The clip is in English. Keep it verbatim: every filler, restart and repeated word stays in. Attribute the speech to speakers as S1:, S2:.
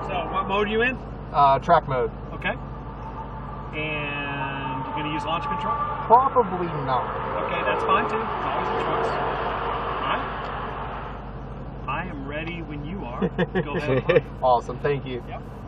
S1: So, what mode are you in?
S2: Uh, track mode.
S1: Okay. And you're going to use launch control?
S2: Probably not.
S1: Okay, that's fine too. It's always a choice. Alright. I am ready when you are. Go ahead.
S2: Awesome, thank you.
S1: Yep.